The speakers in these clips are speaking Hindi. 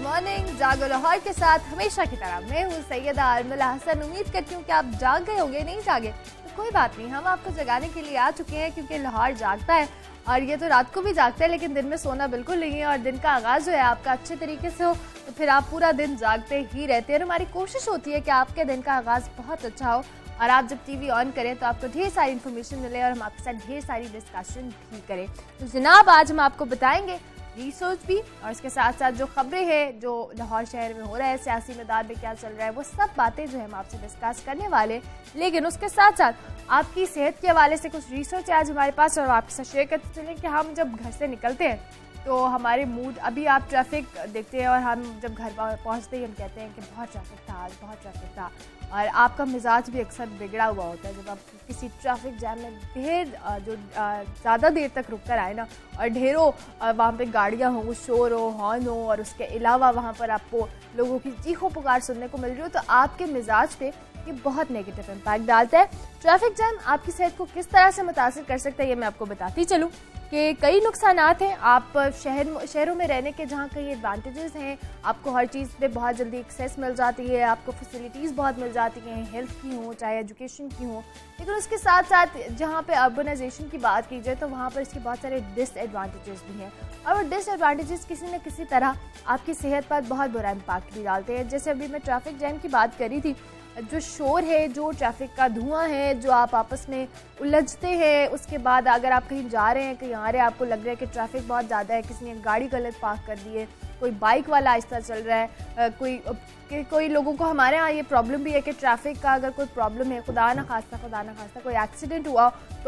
मॉर्निंग जागो लाहौर के साथ हमेशा की तरह मैं हूँ सैयदा आरमला हसन। उम्मीद करती हूँ कि आप जाग गए होंगे, नहीं जागे तो कोई बात नहीं, हम आपको जगाने के लिए आ चुके हैं क्योंकि लाहौर जागता है और ये तो रात को भी जागता है, लेकिन दिन में सोना बिल्कुल नहीं है और दिन का आगाज़ जो है आपका अच्छे तरीके से हो तो फिर आप पूरा दिन जागते ही रहते हैं। और हमारी कोशिश होती है कि आपके दिन का आगाज़ बहुत अच्छा हो और आप जब टीवी ऑन करें तो आपको ढेर सारी इन्फॉर्मेशन मिले और हम आपके साथ ढेर सारी डिस्कशन भी करें। तो जनाब आज हम आपको बताएंगे रिसर्च भी और इसके साथ साथ जो खबरें हैं जो लाहौर शहर में हो रहा है, सियासी मैदान में क्या चल रहा है, वो सब बातें जो है हम आपसे डिस्कस करने वाले। लेकिन उसके साथ साथ आपकी सेहत के हवाले से कुछ रिसर्च है आज हमारे पास और आपके साथ शेयर करते चलें कि हम जब घर से निकलते हैं तो हमारे मूड, अभी आप ट्रैफिक देखते हैं और हम जब घर पहुंचते ही हम कहते हैं कि बहुत ट्रैफिक था आज, बहुत ट्रैफिक था, और आपका मिजाज भी अक्सर बिगड़ा हुआ होता है जब आप किसी ट्रैफिक जैम में ज़्यादा देर तक रुक कर आए ना और ढेरों वहाँ पे गाड़ियाँ हों, शोर हो, हॉर्न हो और उसके अलावा वहाँ पर आपको लोगों की चीखों पुकार सुनने को मिल रही हो तो आपके मिजाज पे ये बहुत नेगेटिव इम्पैक्ट डालता है। ट्रैफिक जैम आपकी सेहत को किस तरह से मुतासिर कर सकता है ये मैं आपको बताती चलूँ कि कई नुकसानात हैं। आप शहरों में रहने के जहाँ कई एडवांटेजेस हैं, आपको हर चीज़ पे बहुत जल्दी एक्सेस मिल जाती है, आपको फैसिलिटीज़ बहुत मिल जाती हैं, हेल्थ की हो चाहे एजुकेशन की हो। लेकिन उसके साथ साथ जहाँ पे अर्बनाइजेशन की बात की जाए तो वहाँ पर इसके बहुत सारे डिसएडवांटेजेस भी हैं और वो डिसएडवांटेजेस किसी न किसी तरह आपकी सेहत पर बहुत बुरा इम्पैक्ट भी डालते हैं। जैसे अभी मैं ट्रैफिक जैम की बात करी थी, जो शोर है, जो ट्रैफिक का धुआं है, जो आप आपस में उलझते हैं, उसके बाद अगर आप कहीं जा रहे हैं, कहीं आ रहे हैं, आपको लग रहा है कि ट्रैफिक बहुत ज़्यादा है, किसी ने गाड़ी गलत पार्क कर दी है, कोई बाइक वाला आहिस्ता चल रहा है, कोई लोगों को हमारे यहाँ ये प्रॉब्लम भी है कि ट्रैफिक का अगर कोई प्रॉब्लम है, खुदा ना खास्ता कोई एक्सीडेंट हुआ तो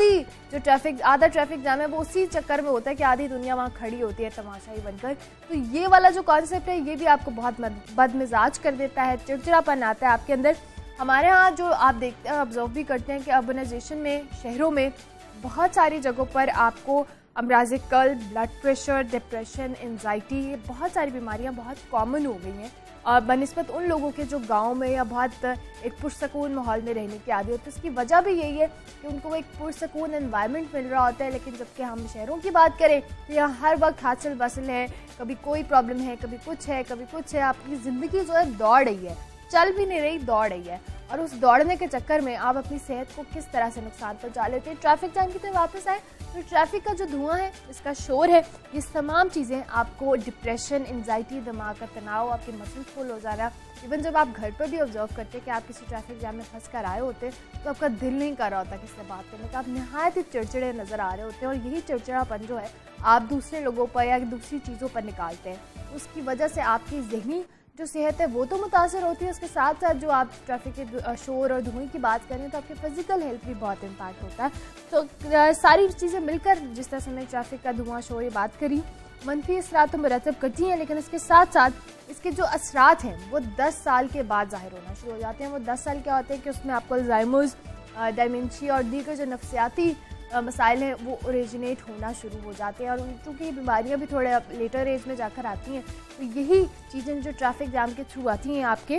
आधा ट्रैफिक जाम है वो उसी चक्कर में होता है कि आधी दुनिया वहाँ खड़ी होती है तमाशाई बनकर। तो ये वाला जो कॉन्सेप्ट है ये भी आपको बहुत बदमिजाज कर देता है, चिड़चिड़ापन आता है आपके अंदर। हमारे यहाँ जो आप देखते हैं, ऑब्जर्व भी करते हैं कि अर्बनाइजेशन में, शहरों में बहुत सारी जगहों पर आपको अमराज़ क़ल्ब, ब्लड प्रेशर, डिप्रेशन, एंजाइटी, ये बहुत सारी बीमारियां बहुत कॉमन हो गई हैं और बनिस्बत उन लोगों के जो गांव में या बहुत एक पुरसकून माहौल में रहने की आदत होती है। उसकी वजह भी यही है कि उनको एक पुरसकून एनवायरनमेंट मिल रहा होता है। लेकिन जबकि हम शहरों की बात करें तो यहाँ हर वक्त हासिल बसल है, कभी कोई प्रॉब्लम है, कभी कुछ है, कभी कुछ है। आपकी ज़िंदगी जो है दौड़ रही है, चल भी नहीं रही, दौड़ रही है और उस दौड़ने के चक्कर में आप अपनी सेहत को किस तरह से नुकसान पहुंचा लेते हैं। ट्रैफिक जैम की तरफ वापस आए तो ट्रैफिक का जो धुआं है, इसका शोर है, ये तमाम चीज़ें आपको डिप्रेशन, एंजाइटी, दिमाग का तनाव, आपके मसल्स फुल हो जाना। इवन जब आप घर पर भी ऑब्जर्व करते हैं कि आप किसी ट्रैफिक जैम में फंस कर आए होते तो आपका दिल नहीं कर रहा होता किससे बात करने का, आप नहायत ही चिड़चिड़े नज़र आ रहे होते हैं और यही चिड़चिड़ापन जो है आप दूसरे लोगों पर या दूसरी चीज़ों पर निकालते हैं। उसकी वजह से आपकी ज़हनी जो सेहत है वो तो मुतासर होती है, उसके साथ साथ जो आप ट्रैफिक के शोर और धुएं की बात करें तो आपके फिजिकल हेल्थ भी बहुत इम्पैक्ट होता है। तो सारी चीज़ें मिलकर, जिस तरह से मैंने ट्रैफिक का धुआं, शोर ये बात करी, मनफी असरात तो मुरतब करती हैं, लेकिन इसके साथ साथ इसके जो असरात हैं वो 10 साल के बाद ज़ाहिर होना शुरू हो जाते हैं। वो 10 साल क्या होते हैं कि उसमें आपको अल्जाइमर्स, डायमेंशिया और दीगर जो नफ्सियाती मसाइल हैं वो ओरिजिनेट होना शुरू हो जाते हैं और चूँकि ये बीमारियाँ भी थोड़े लेटर एज में जाकर आती हैं तो यही चीज़ें जो ट्रैफिक जैम के थ्रू आती हैं आपके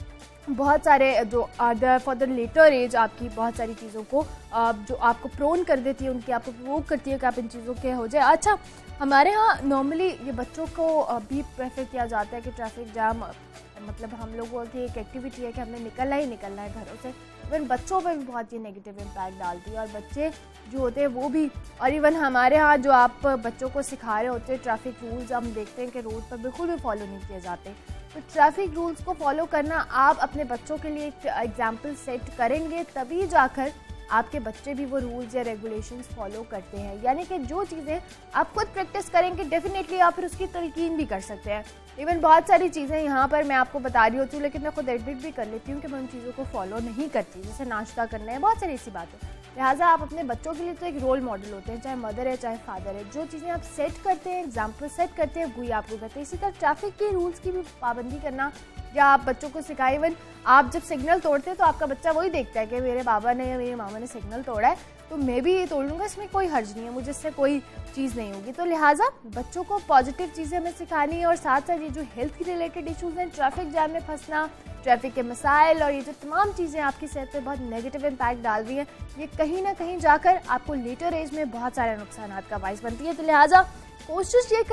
बहुत सारे जो फॉर द लेटर एज आपकी बहुत सारी चीज़ों को जो आपको प्रोन कर देती है, उनकी आपको प्रोवोक करती है कि आप इन चीज़ों के हो जाए। अच्छा, हमारे यहाँ नॉर्मली ये बच्चों को भी प्रेफर किया जाता है कि ट्रैफिक जैम मतलब हम लोगों की एक एक्टिविटी है कि हमने निकलना ही निकलना है घरों से। इवन बच्चों पर भी बहुत ही नेगेटिव इम्पैक्ट डालती है और बच्चे जो होते हैं वो भी, और इवन हमारे यहाँ जो आप बच्चों को सिखा रहे होते हैं ट्रैफिक रूल्स, हम देखते हैं कि रोड पर बिल्कुल भी फॉलो नहीं किए जाते। तो ट्रैफिक रूल्स को फॉलो करना, आप अपने बच्चों के लिए एक एग्जाम्पल सेट करेंगे तभी जाकर आपके बच्चे भी वो रूल्स या रेगुलेशंस फॉलो करते हैं। यानी कि जो चीज़ें आप खुद प्रैक्टिस करेंगे डेफिनेटली आप फिर उसकी तलकीन भी कर सकते हैं। इवन बहुत सारी चीज़ें यहाँ पर मैं आपको बता रही होती हूँ लेकिन मैं खुद एडमिट भी कर लेती हूँ कि मैं उन चीज़ों को फॉलो नहीं करती, जैसे नाश्ता करना है, बहुत सारी ऐसी बातें। लिहाजा आप अपने बच्चों के लिए तो एक रोल मॉडल होते हैं, चाहे मदर है चाहे फादर है। जो चीज़ें आप सेट करते हैं, एग्जाम्पल सेट करते हैं, वही आपको करते हैं। इसी तरह ट्रैफिक के रूल्स की भी पाबंदी करना या आप बच्चों को सिखाएं। इवन आप जब सिग्नल तोड़ते हैं तो आपका बच्चा वही देखता है कि मेरे बाबा ने या मेरी मामा ने सिग्नल तोड़ा है तो मैं भी ये तोड़ लूँगा, इसमें कोई हर्ज नहीं है, मुझे इससे कोई चीज़ नहीं होगी। तो लिहाजा बच्चों को पॉजिटिव चीज़ें हमें सिखानी है और साथ साथ ये जो हेल्थ के रिलेटेड इशूज़ हैं, ट्रैफिक जैम में फंसना, ट्रैफिक के मसाइल और ये जो तमाम चीज़ें आपकी सेहत पे बहुत नेगेटिव इम्पैक्ट डाल रही हैं, ये कहीं ना कहीं जाकर आपको लेटर एज में बहुत सारे नुकसान का बाइस बनती है। तो लिहाजा कोशिश ये करें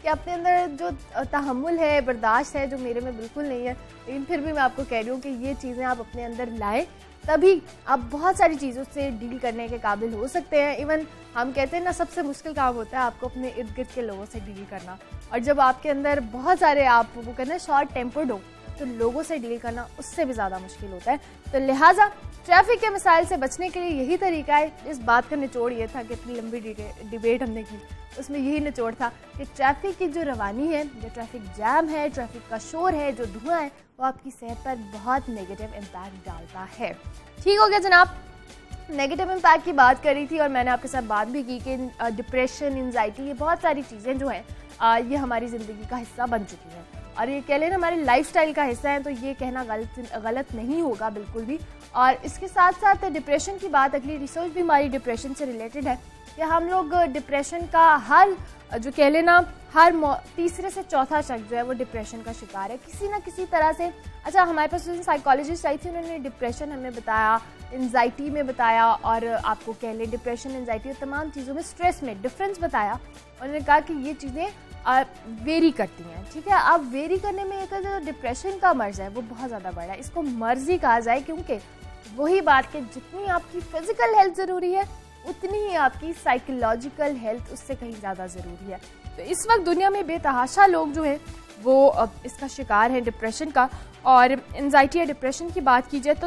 कि अपने अंदर जो तहम्मुल है, बर्दाश्त है, जो मेरे में बिल्कुल नहीं है, लेकिन फिर भी मैं आपको कह रही हूँ कि ये चीज़ें आप अपने अंदर लाएं, तभी आप बहुत सारी चीज़ों से डील करने के काबिल हो सकते हैं। इवन हम कहते हैं ना, सबसे मुश्किल काम होता है आपको अपने इर्द गिर्द के लोगों से डील करना, और जब आपके अंदर बहुत सारे आप वो कहते हैं शॉर्ट टेम्पर्ड हो, तो लोगों से डील करना उससे भी ज़्यादा मुश्किल होता है। तो लिहाजा ट्रैफिक के मसाइल से बचने के लिए यही तरीका है। इस बात का निचोड़ ये था कि इतनी लंबी डिबेट हमने की, उसमें यही निचोड़ था कि ट्रैफिक की जो रवानी है, जो ट्रैफिक जैम है, ट्रैफिक का शोर है, जो धुआं है, वो आपकी सेहत पर बहुत नेगेटिव इम्पैक्ट डालता है। ठीक हो गया जनाब, नेगेटिव इम्पैक्ट की बात करी थी और मैंने आपके साथ बात भी की कि डिप्रेशन, एंजाइटी, ये बहुत सारी चीज़ें जो हैं ये हमारी ज़िंदगी का हिस्सा बन चुकी हैं और ये कह लेना हमारे लाइफस्टाइल का हिस्सा है। तो ये कहना गलत नहीं होगा बिल्कुल भी। और इसके साथ साथ डिप्रेशन की बात, अगली रिसर्च भी हमारी डिप्रेशन से रिलेटेड है कि हम लोग डिप्रेशन का हर जो कह लेना हर तीसरे से चौथा शख्स जो है वो डिप्रेशन का शिकार है किसी ना किसी तरह से। अच्छा, हमारे पास साइकोलॉजिस्ट आई थी, उन्होंने डिप्रेशन हमें बताया, एंजाइटी में बताया, और आपको कह लें डिप्रेशन, एंजाइटी और तमाम चीज़ों में, स्ट्रेस में डिफरेंस बताया। उन्होंने कहा कि ये चीज़ें वेरी करती हैं। ठीक है, अब वेरी करने में एक जो डिप्रेशन का मर्ज है वो बहुत ज़्यादा बड़ा है, इसको मर्ज ही कहा जाए, क्योंकि वही बात कि जितनी आपकी फिजिकल हेल्थ ज़रूरी है उतनी ही आपकी साइकोलॉजिकल हेल्थ उससे कहीं ज़्यादा ज़रूरी है। तो इस वक्त दुनिया में बेतहाशा लोग जो हैं वो इसका शिकार हैं डिप्रेशन का। और एंजाइटी या डिप्रेशन की बात की जाए तो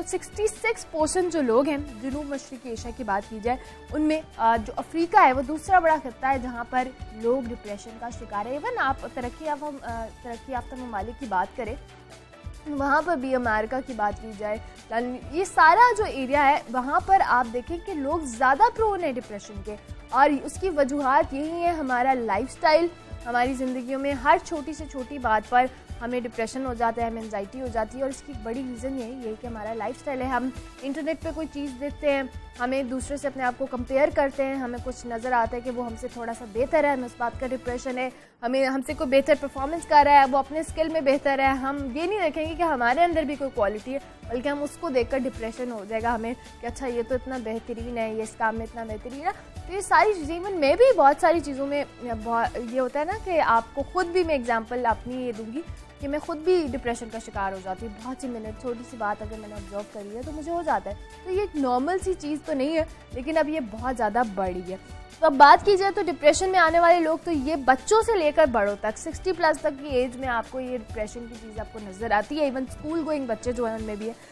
66% जो लोग हैं जनूब मशरक़ी एशिया की बात की जाए उनमें जो अफ्रीका है वो दूसरा बड़ा खत्ता है जहाँ पर लोग डिप्रेशन का शिकार है। इवन आप तरक्की याफ्ता ममालिक की बात करें, वहाँ पर भी, अमेरिका की बात की जाए, ये सारा जो एरिया है वहाँ पर आप देखें कि लोग ज़्यादा प्रोन है डिप्रेशन के। और उसकी वजूहात यही है हमारा लाइफस्टाइल। हमारी ज़िंदगियों में हर छोटी से छोटी बात पर हमें डिप्रेशन हो जाता है, हमें एंजाइटी हो जाती है, और इसकी बड़ी रीज़न यही है कि हमारा लाइफस्टाइल है। हम इंटरनेट पे कोई चीज़ देखते हैं, हमें दूसरे से अपने आप को कंपेयर करते हैं, हमें कुछ नज़र आता है कि वो हमसे थोड़ा सा बेहतर है, हमें उस बात का डिप्रेशन है, हमें हमसे कोई बेहतर परफॉर्मेंस कर रहा है, वो अपने स्किल में बेहतर है, हम ये नहीं देखेंगे कि हमारे अंदर भी कोई क्वालिटी है, बल्कि हम उसको देखकर डिप्रेशन हो जाएगा हमें कि अच्छा ये तो इतना बेहतरीन है, ये इस काम में इतना बेहतरीन है। तो ये सारी चीज़ें, इवन मैं भी बहुत सारी चीज़ों में ये होता है ना कि आपको खुद भी, मैं एग्जाम्पल अपनी ये दूंगी कि मैं खुद भी डिप्रेशन का शिकार हो जाती हूँ। बहुत सी मैंने छोटी सी बात अगर मैंने ऑब्जर्व करी है तो मुझे हो जाता है। तो ये एक नॉर्मल सी चीज़ तो नहीं है, लेकिन अब ये बहुत ज़्यादा बढ़ी है। तो अब बात की जाए तो डिप्रेशन में आने वाले लोग तो ये बच्चों से लेकर बड़ों तक, 60+ तक की एज में आपको ये डिप्रेशन की चीज़ आपको नज़र आती है। इवन स्कूल गोइंग बच्चे जो हैं उनमें भी है।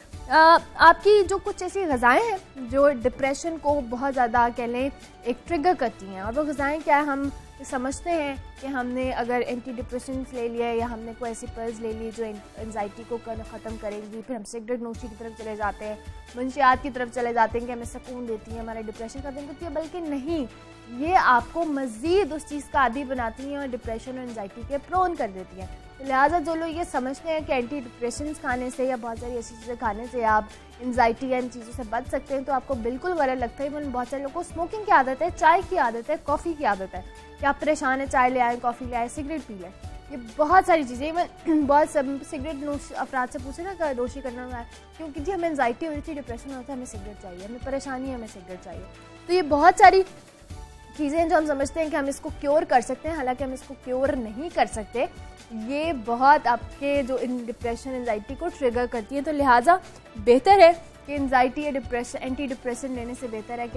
आपकी जो कुछ ऐसी ग़िज़ाएँ हैं जो डिप्रेशन को बहुत ज़्यादा कह लें एक ट्रिगर करती हैं, और वो ग़िज़ाएँ क्या है, हम समझते हैं कि हमने अगर एंटी डिप्रेशेंट्स ले लिया या हमने कोई ऐसी पिल्स ले ली जो एंजाइटी को ख़त्म करेंगी, फिर हम सिगरेट नोशी की तरफ चले जाते हैं, मंशियात की तरफ चले जाते हैं कि हमें सुकून देती हैं, हमारा डिप्रेशन ख़त्म करती है। बल्कि नहीं, ये आपको मज़ीद उस चीज़ का आदी बनाती हैं और डिप्रेशन और एंजाइटी के प्रोन कर देती हैं। तो लिहाजा जो लोग ये समझते हैं कि एंटी डिप्रेशेंट्स खाने से या बहुत सारी ऐसी चीज़ें खाने से आप एंजाइटी या इन चीज़ों से बच सकते हैं, तो आपको बिल्कुल गलत लगता है। इवन बहुत सारे लोगों को स्मोकिंग की आदत है, चाय की आदत है, कॉफ़ी की आदत है कि आप परेशान हैं, चाय ले आए, कॉफ़ी ले आए, सिगरेट पी लें, ये बहुत सारी चीज़ें। इवन बहुत सब सिगरेट अफराद से पूछे ना कि नोशी करना है क्योंकि जी हमें एंजाइटी हो रही थी, डिप्रेशन होता है, हमें सिगरेट चाहिए, हमें परेशानी है, हमें सिगरेट चाहिए। तो ये बहुत सारी चीज़ें जो हम समझते हैं कि हम इसको क्योर कर सकते हैं, हालांकि हम इसको क्योर नहीं कर सकते। ये बहुत आपके जो डिप्रेशन, एंजाइटी को ट्रिगर करती है। तो लिहाजा बेहतर है कि एंजाइटी या डिप्रेशन, एंटी डिप्रेशन लेने से बेहतर है कि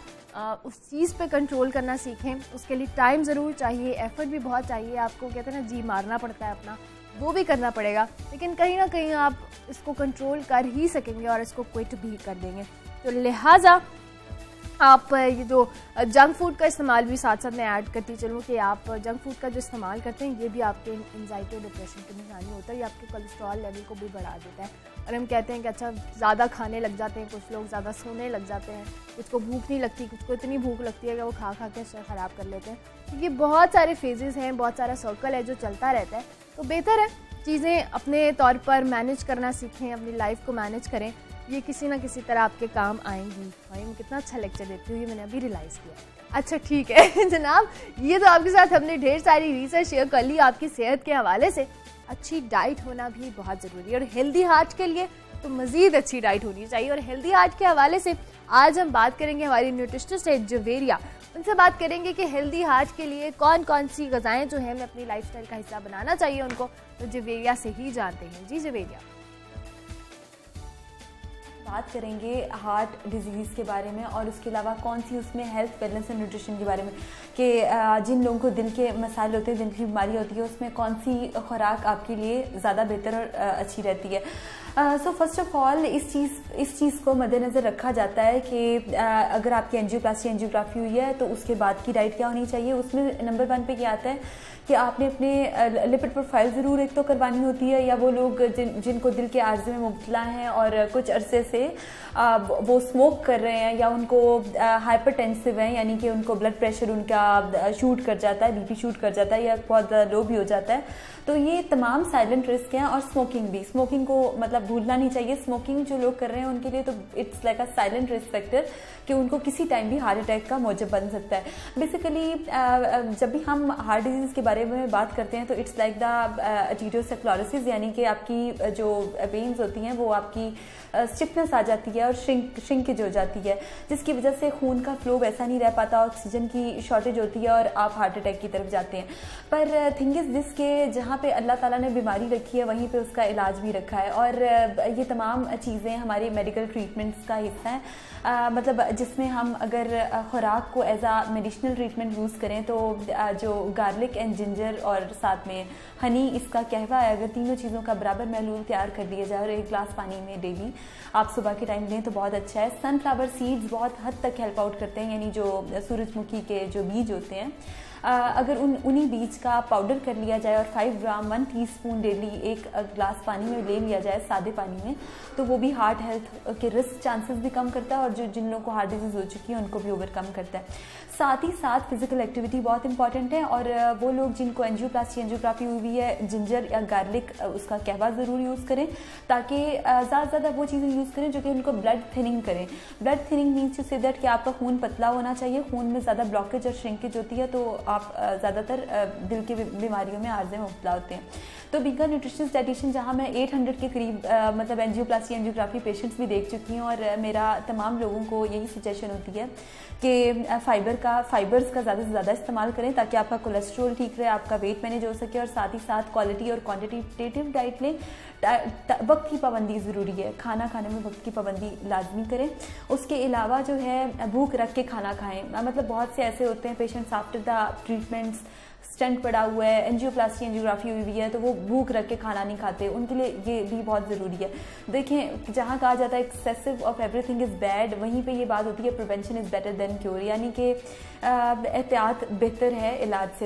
आप उस चीज़ पे कंट्रोल करना सीखें। उसके लिए टाइम ज़रूर चाहिए, एफर्ट भी बहुत चाहिए, आपको कहते हैं ना जी मारना पड़ता है अपना, वो भी करना पड़ेगा, लेकिन कहीं ना कहीं आप इसको कंट्रोल कर ही सकेंगे और इसको क्विट भी कर देंगे। तो लिहाजा आप ये जो जंक फूड का इस्तेमाल भी साथ साथ मैं ऐड करती चलूँ कि आप जंक फूड का जो इस्तेमाल करते हैं ये भी आपके एंजाइटी और डिप्रेशन की निशानी होता है। ये आपके कोलेस्ट्रॉल लेवल को भी बढ़ा देता है। और हम कहते हैं कि अच्छा ज़्यादा खाने लग जाते हैं, कुछ लोग ज़्यादा सोने लग जाते हैं, कुछ को भूख नहीं लगती, कुछ को इतनी भूख लगती है कि वो खा खा के ख़राब कर लेते हैं। तो ये बहुत सारे फेजेज़ हैं, बहुत सारा सर्कल है जो चलता रहता है। तो बेहतर है चीज़ें अपने तौर पर मैनेज करना सीखें, अपनी लाइफ को मैनेज करें, ये किसी ना किसी तरह आपके काम आएंगी। भाई मैं कितना अच्छा लेक्चर देती हूँ, ये मैंने अभी रियलाइज़ किया। अच्छा ठीक है जनाब, ये तो आपके साथ हमने ढेर सारी रिसर्च शेयर कर ली आपकी सेहत के हवाले से। अच्छी डाइट होना भी बहुत ज़रूरी है और हेल्दी हार्ट के लिए तो मज़ीद अच्छी डाइट होनी चाहिए। और हेल्दी हार्ट के हवाले से आज हम बात करेंगे हमारी न्यूट्रिशनिस्ट है जवेरिया, उनसे बात करेंगे कि हेल्दी हार्ट के लिए कौन कौन सी ग़िज़ाएं जो है हमें अपनी लाइफस्टाइल का हिस्सा बनाना चाहिए उनको, तो जवेरिया से ही जानते हैं। जी जवेरिया, बात करेंगे हार्ट डिजीज़ के बारे में और उसके अलावा कौन सी उसमें हेल्थ वेलनेस एंड न्यूट्रिशन के बारे में कि जिन लोगों को दिल के मसाइल होते हैं, दिल की बीमारी होती है, उसमें कौन सी खुराक आपके लिए ज़्यादा बेहतर और अच्छी रहती है। सो फर्स्ट ऑफ ऑल इस चीज़ को मद्देनज़र रखा जाता है कि अगर आपकी एंजियोग्राफी हुई है तो उसके बाद की डाइट क्या होनी चाहिए। उसमें नंबर 1 पे क्या आता है कि आपने अपने लिपिड प्रोफाइल ज़रूर एक तो करवानी होती है, या वो लोग जिनको दिल के आर्जे में मुब्तला हैं और कुछ अरसे से वो स्मोक कर रहे हैं, या उनको हाइपरटेंसिव हैं, यानी कि उनको ब्लड प्रेशर उनका शूट कर जाता है, बीपी शूट कर जाता है या बहुत ज़्यादा लो भी हो जाता है, तो ये तमाम साइलेंट रिस्क हैं। और स्मोकिंग को मतलब भूलना नहीं चाहिए। स्मोकिंग जो लोग कर रहे हैं उनके लिए तो it's like a silent risk factor कि उनको किसी टाइम भी हार्ट अटैक का मौजब बन सकता है। बेसिकली जब भी हम हार्ट डिजीज़ के बारे में बात करते हैं तो इट्स लाइक द आर्टेरियोस्क्लेरोसिस, यानी कि आपकी जो वेन्स होती हैं वो आपकी स्टिफनेस आ जाती है और श्रिंकेज हो जाती है, जिसकी वजह से खून का फ्लो वैसा नहीं रह पाता, ऑक्सीजन की शॉर्टेज होती है और आप हार्ट अटैक की तरफ जाते हैं। पर थिंग इज़ दिस के जहाँ पे अल्लाह ताला ने बीमारी रखी है वहीं पे उसका इलाज भी रखा है, और ये तमाम चीज़ें हमारी मेडिकल ट्रीटमेंट्स का हिस्सा है। मतलब जिसमें हम अगर खुराक को as a medicinal treatment use करें तो जो गार्लिक एंड जिंजर और साथ में हनी, इसका कहवा है, अगर तीनों चीज़ों का बराबर महलूल तैयार कर लिया जाए और 1 गिलास पानी में डेली आप सुबह के टाइम लें तो बहुत अच्छा है। सनफ्लावर सीड्स बहुत हद तक हेल्प आउट करते हैं, यानी जो सूरजमुखी के जो बीज होते हैं, अगर उन्हीं बीज का पाउडर कर लिया जाए और 5 ग्राम 1 टीस्पून डेली 1 गिलास पानी में ले लिया जाए, सादे पानी में, तो वो भी हार्ट हेल्थ के रिस्क चांसेस भी कम करता है और जिन लोगों को हार्ट डिजीज़ हो चुकी है उनको भी ओवरकम करता है। साथ ही साथ फिजिकल एक्टिविटी बहुत इंपॉर्टेंट है, और वो लोग जिनको एंजियोग्राफी हुई है, जिंजर या गार्लिक उसका कहवा ज़रूर यूज़ करें, ताकि ज़्यादा से ज़्यादा वो चीज़ें यूज़ करें जो कि उनको ब्लड थिनिंग करें। Blood thinning means to say that कि आपका खून पतला होना चाहिए। खून में ज़्यादा ब्लॉकेज और श्रिंकेज होती है तो आप ज़्यादातर दिल की बीमारियों में आर्जे में मुब्तला होते हैं। तो बीइंग अ न्यूट्रिशनिस्ट डाइटिशियन, जहाँ मैं 800 के करीब मतलब एंजियोग्राफी पेशेंट्स भी देख चुकी हूँ, और मेरा तमाम लोगों को यही सजेशन होती है कि फाइबर्स का ज़्यादा से ज़्यादा इस्तेमाल करें ताकि आपका कोलेस्ट्रॉल ठीक रहे, आपका वेट मैनेज हो सके, और साथ ही साथ क्वालिटी और क्वांटिटेटिव डाइट लें। वक्त की पाबंदी ज़रूरी है, खाना खाने में वक्त की पाबंदी लाजमी करें। उसके अलावा जो है भूख रख के खाना खाएं। मतलब बहुत से ऐसे होते हैं patients after the treatments, stent पड़ा हुआ है, एंजियोग्राफी हुई हुई है, तो वो भूख रख के खाना नहीं खाते, उनके लिए ये भी बहुत ज़रूरी है। देखें, जहाँ कहा जाता है excessive of everything is bad, वहीं पे ये बात होती है prevention is better than cure, यानी कि एहतियात बेहतर है इलाज से।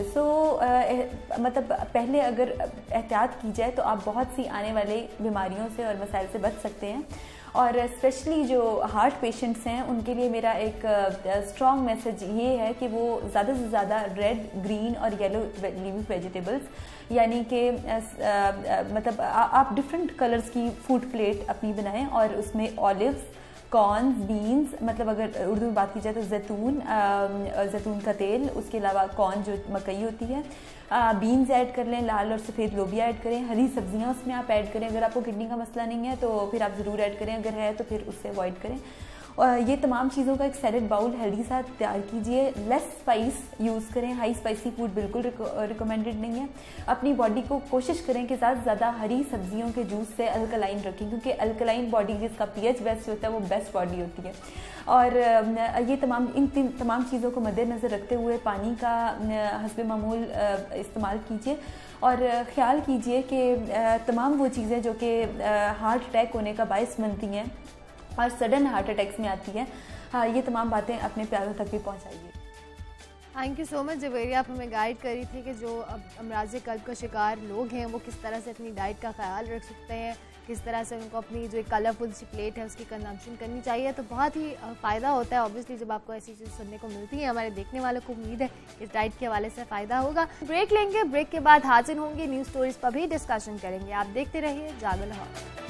मतलब पहले अगर एहतियात की जाए तो आप बहुत सी आने वाली बीमारियों से और मसाइल से बच सकते हैं। और स्पेशली जो हार्ट पेशेंट्स हैं उनके लिए मेरा एक स्ट्रॉन्ग मैसेज ये है कि वो ज़्यादा से ज़्यादा रेड, ग्रीन और येलो लीफी वेजिटेबल्स, यानी कि मतलब आप डिफरेंट कलर्स की फूड प्लेट अपनी बनाएं और उसमें ऑलिव्स, कॉर्न्स, बीन्स, मतलब अगर उर्दू में बात की जाए तो जैतून का तेल, उसके अलावा कॉर्न जो मकई होती है, बीन्स ऐड कर लें, लाल और सफ़ेद लोबिया ऐड करें, हरी सब्जियां उसमें आप ऐड करें। अगर आपको किडनी का मसला नहीं है तो फिर आप ज़रूर ऐड करें, अगर है तो फिर उससे अवॉइड करें। और ये तमाम चीज़ों का एक सैलेड बाउल हेल्दी सा तैयार कीजिए। लेस स्पाइस यूज़ करें, हाई स्पाइसी फूड बिल्कुल रिकमेंडेड नहीं है। अपनी बॉडी को कोशिश करें कि ज़्यादा से ज़्यादा हरी सब्जियों के जूस से अल्कलाइन रखें, क्योंकि अल्कलाइन बॉडी जिसका पीएच बेस्ट होता है वो बेस्ट बॉडी होती है। और ये इन तमाम चीज़ों को मद्देनज़र रखते हुए पानी का हस्बे मामूल इस्तेमाल कीजिए, और ख़्याल कीजिए कि तमाम वो चीज़ें जो कि हार्ट अटैक होने का बायस बनती हैं और सडन हार्ट अटैक्स में आती है, हाँ, ये तमाम बातें अपने प्यारों तक भी पहुंचाइए। Thank you so much Javeria, आप हमें गाइड करी थी कि जो अमराज़ कल्ब का शिकार लोग हैं वो किस तरह से अपनी डाइट का ख्याल रख सकते हैं, किस तरह से उनको अपनी जो एक कलरफुल सी प्लेट है उसकी कंजम्पशन करनी चाहिए। तो बहुत ही फ़ायदा होता है ऑब्वियसली जब आपको ऐसी चीज़ सुनने को मिलती है। हमारे देखने वालों को उम्मीद है इस डाइट के हवाले से फ़ायदा होगा। ब्रेक लेंगे, ब्रेक के बाद हाजिर होंगे, न्यूज़ स्टोरीज़ पर भी डिस्कशन करेंगे। आप देखते रहिए जागो लाहौर।